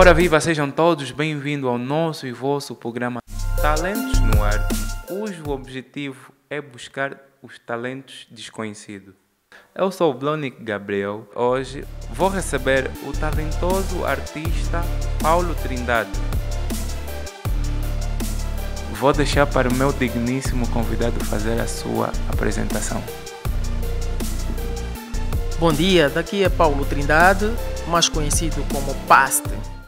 Ora viva, sejam todos bem-vindos ao nosso e vosso programa Talentos no Ar, cujo objetivo é buscar os talentos desconhecidos. Eu sou o Blonic Gabriel. Hoje vou receber o talentoso artista Paulo Trindade. Vou deixar para o meu digníssimo convidado fazer a sua apresentação. Bom dia, daqui é Paulo Trindade, mais conhecido como Paste.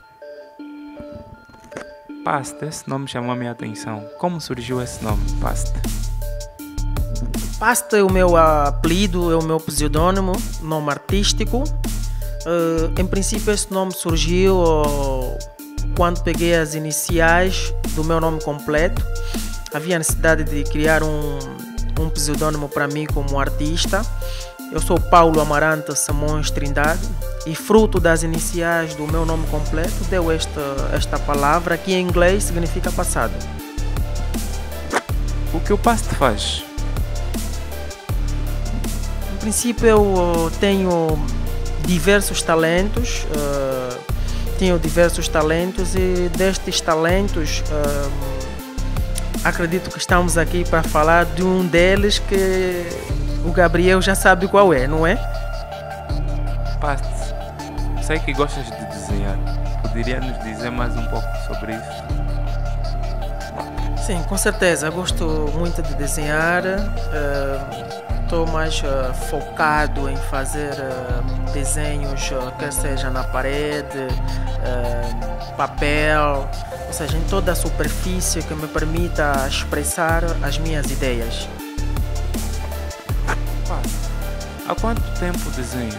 Paste, esse nome chamou a minha atenção. Como surgiu esse nome, Paste? Paste é o meu apelido, é o meu pseudônimo, nome artístico. Em princípio esse nome surgiu quando peguei as iniciais do meu nome completo. Havia necessidade de criar um pseudônimo para mim como artista. Eu sou Paulo Amarante Simões Trindade e fruto das iniciais do meu nome completo deu esta palavra que em inglês significa passado. O que o Paste faz? Em princípio eu tenho diversos talentos, e destes talentos acredito que estamos aqui para falar de um deles que o Gabriel já sabe qual é, não é? Paste, sei que gostas de desenhar. Poderia nos dizer mais um pouco sobre isso? Sim, com certeza. Gosto muito de desenhar. Estou mais focado em fazer desenhos, quer seja na parede, papel, ou seja, em toda a superfície que me permita expressar as minhas ideias. Há quanto tempo desenhas?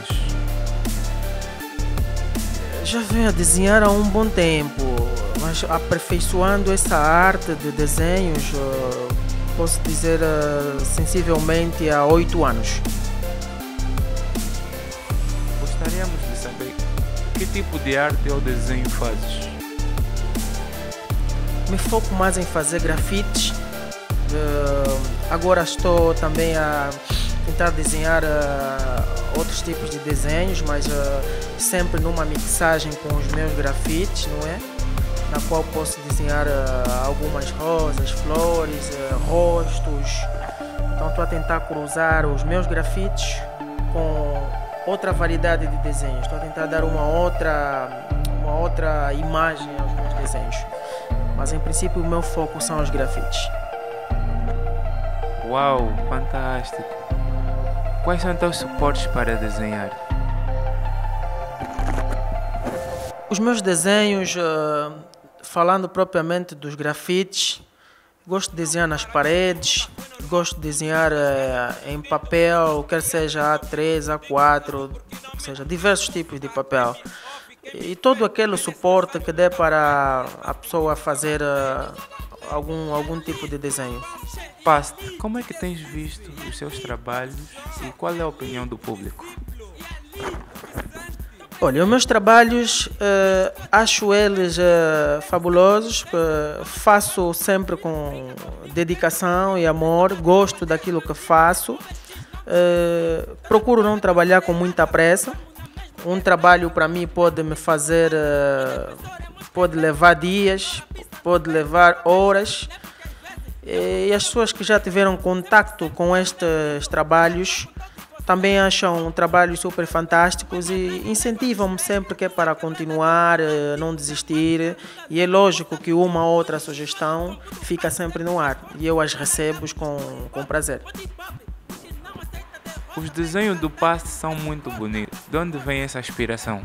Já venho a desenhar há um bom tempo, mas aperfeiçoando essa arte de desenhos, posso dizer sensivelmente há 8 anos. Gostaríamos de saber que tipo de arte ou desenho fazes? Me foco mais em fazer grafites. Agora estou também a tentar desenhar outros tipos de desenhos, mas sempre numa mixagem com os meus grafites, não é? Na qual posso desenhar algumas rosas, flores, rostos. Então estou a tentar cruzar os meus grafites com outra variedade de desenhos. Estou a tentar dar uma outra imagem aos meus desenhos. Mas em princípio o meu foco são os grafites. Uau, fantástico! Quais são teus suportes para desenhar? Os meus desenhos, falando propriamente dos grafites, gosto de desenhar nas paredes, gosto de desenhar em papel, quer seja A3, A4, ou seja, diversos tipos de papel. E todo aquele suporte que dê para a pessoa fazer algum tipo de desenho. Paste, como é que tens visto os seus trabalhos e qual é a opinião do público? Olha, os meus trabalhos acho eles fabulosos, faço sempre com dedicação e amor, gosto daquilo que faço, procuro não trabalhar com muita pressa. Um trabalho para mim pode me fazer, pode levar dias, pode levar horas, e as pessoas que já tiveram contato com estes trabalhos também acham trabalhos super fantásticos e incentivam-me sempre que é para continuar, não desistir. E é lógico que uma ou outra sugestão fica sempre no ar e eu as recebo com prazer. Os desenhos do Paste são muito bonitos. De onde vem essa inspiração?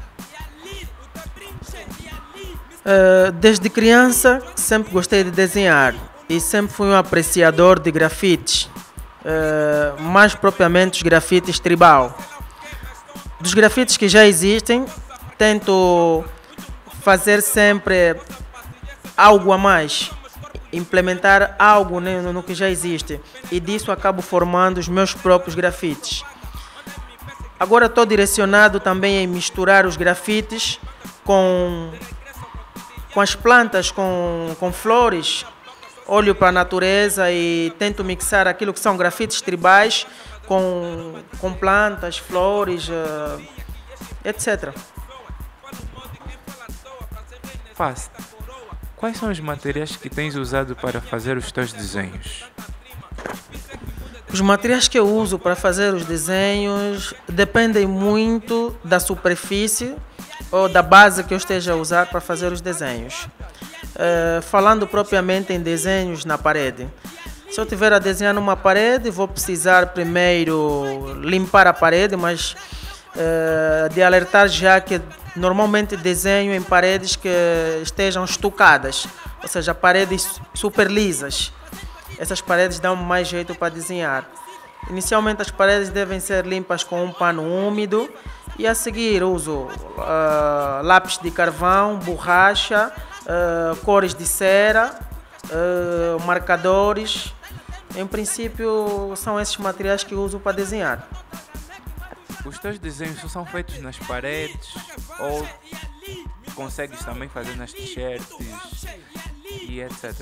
Desde criança sempre gostei de desenhar e sempre fui um apreciador de grafites, mais propriamente os grafites tribal. Dos grafites que já existem, tento fazer sempre algo a mais, implementar algo no que já existe, e disso acabo formando os meus próprios grafites. Agora estou direcionado também em misturar os grafites com as plantas, com flores. Olho para a natureza e tento mixar aquilo que são grafites tribais com plantas, flores, etc. Past, quais são os materiais que tens usado para fazer os teus desenhos? Os materiais que eu uso para fazer os desenhos dependem muito da superfície ou da base que eu esteja a usar para fazer os desenhos. Falando propriamente em desenhos na parede. Se eu estiver a desenhar numa parede, vou precisar primeiro limpar a parede, mas de alertar já que normalmente desenho em paredes que estejam estucadas, ou seja, paredes super lisas. Essas paredes dão mais jeito para desenhar. Inicialmente as paredes devem ser limpas com um pano úmido e a seguir uso lápis de carvão, borracha, cores de cera, marcadores. Em princípio são esses materiais que uso para desenhar. Os teus desenhos só são feitos nas paredes ou consegues também fazer nas t-shirts e etc?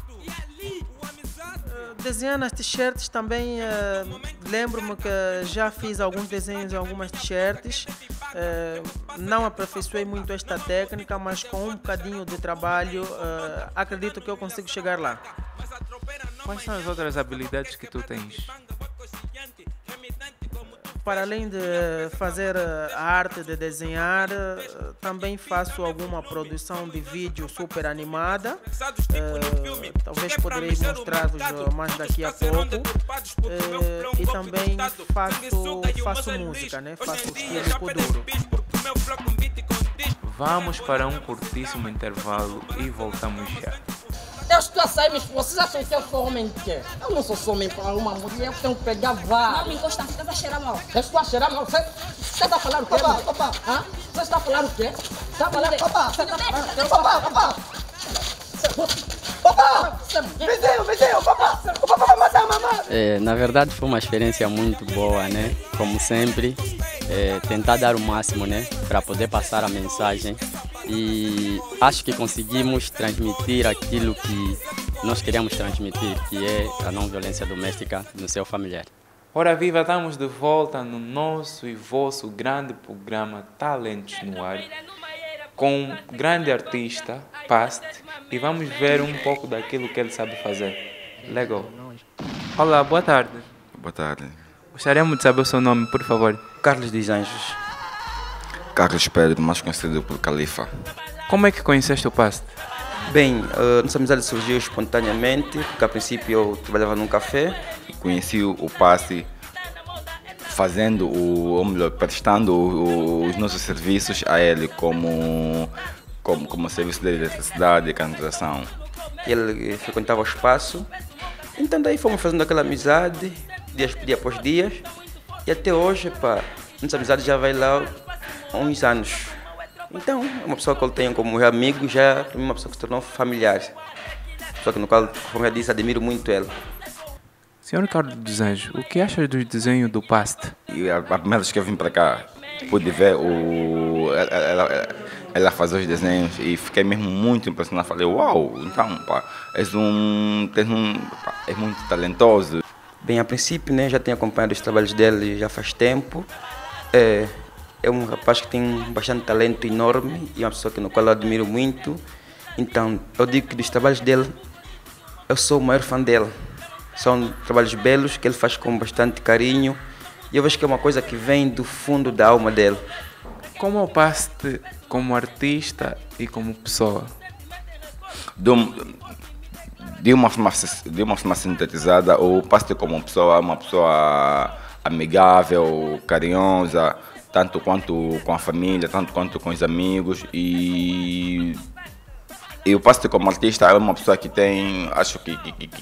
Desenhar nas t-shirts também, lembro-me que já fiz alguns desenhos em algumas t-shirts. Não aperfeiçoei muito esta técnica, mas com um bocadinho de trabalho acredito que eu consigo chegar lá. Quais são as outras habilidades que tu tens? Para além de fazer a arte de desenhar, também faço alguma produção de vídeo super animada. Talvez poderei mostrar-vos mais daqui a pouco. E também faço música, né? Faço estilo Kuduro. Vamos para um curtíssimo intervalo e voltamos já. Eu estou a sair, mas vocês acham que eu sou homem de quê? Eu não sou só homem para uma mulher, eu tenho que pegar vários. Não me encosta, você está a cheirar mal. Eu estou a cheirar mal. Você está falando o quê? Papá. Você está falando o quê? Está falando... Papá. Papá. Vizinho, papá. O papá vai matar a mamãe. Na verdade foi uma experiência muito boa, né? Como sempre, tentar dar o máximo, né? Para poder passar a mensagem. E acho que conseguimos transmitir aquilo que nós queríamos transmitir, que é a não violência doméstica no seu familiar. Ora viva, estamos de volta no nosso e vosso grande programa Talentos no Ar, com um grande artista, Past, e vamos ver um pouco daquilo que ele sabe fazer. Legal. Olá, boa tarde. Boa tarde. Gostaríamos de saber o seu nome, por favor. Carlos dos Anjos. Carlos Pedro, mais conhecido por Califa. Como é que conheceste o Past? Bem, nossa amizade surgiu espontaneamente, porque a princípio eu trabalhava num café. E conheci o Past fazendo, ou melhor, prestando os nossos serviços a ele como serviço de eletricidade e canalização. Ele frequentava o espaço, então daí fomos fazendo aquela amizade, dia após dias, e até hoje, nossa amizade já vai lá há uns anos. Então, é uma pessoa que eu tenho como amigo, já é uma pessoa que se tornou familiar. Pessoa no qual, como eu disse, admiro muito ele. Senhor Carlos dos Anjos, o que achas do desenho do Past? E a primeira vez que eu vim para cá, pude ver ela fazer os desenhos e fiquei mesmo muito impressionado. Falei, uau, então, és muito talentoso. Bem, a princípio, né, já tenho acompanhado os trabalhos dele já faz tempo. É um rapaz que tem bastante talento enorme e é uma pessoa no qual eu admiro muito. Então, eu digo que dos trabalhos dele, eu sou o maior fã dele. São trabalhos belos que ele faz com bastante carinho e eu vejo que é uma coisa que vem do fundo da alma dele. Como é o Past como artista e como pessoa? De uma forma sintetizada, o Past como uma pessoa amigável, carinhosa, tanto quanto com a família, tanto quanto com os amigos. E o Past como artista é uma pessoa que tem, acho que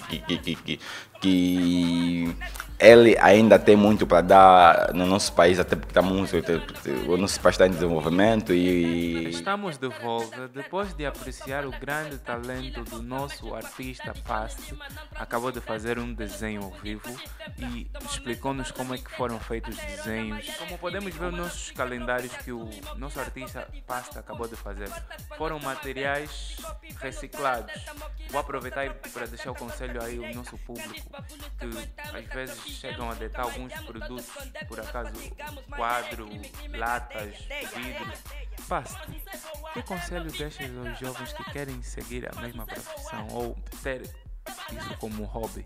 ele ainda tem muito para dar no nosso país, até porque o nosso país está em desenvolvimento e... Estamos de volta, depois de apreciar o grande talento do nosso artista Past, acabou de fazer um desenho ao vivo e explicou-nos como é que foram feitos os desenhos. Como podemos ver nos nossos calendários que o nosso artista Past acabou de fazer, foram materiais reciclados. Vou aproveitar para deixar o conselho aí ao nosso público. que às vezes chegam a deitar alguns produtos, por acaso quadro, latas, vidro. Pasto, que conselho deixas aos jovens que querem seguir a mesma profissão ou ter isso como hobby?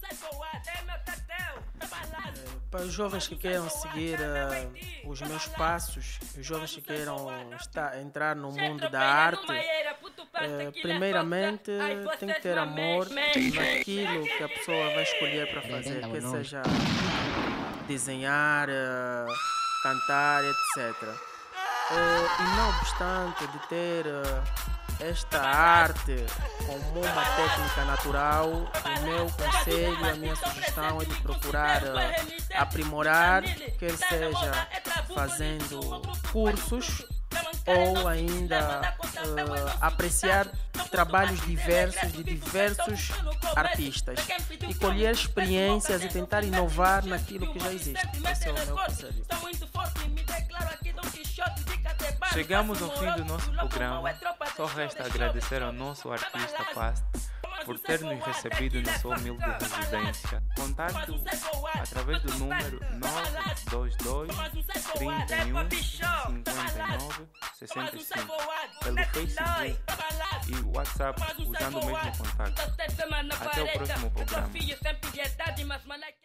Para os jovens que queiram seguir os meus passos, os jovens que queiram entrar no mundo da arte, primeiramente tem que ter amor naquilo que a pessoa vai escolher para fazer, que seja desenhar, cantar, etc. E não obstante de ter esta arte como uma técnica natural, o meu conselho, a minha sugestão é de procurar aprimorar, quer seja fazendo cursos ou ainda apreciar trabalhos diversos de diversos artistas e colher experiências e tentar inovar naquilo que já existe. Esse é o meu conselho. Chegamos ao fim do nosso programa. Só resta agradecer ao nosso artista Pasto por ter nos recebido na sua humilde residência. Contato através do número 922 31 59 65 pelo Facebook e WhatsApp usando o mesmo contato. Até o próximo programa.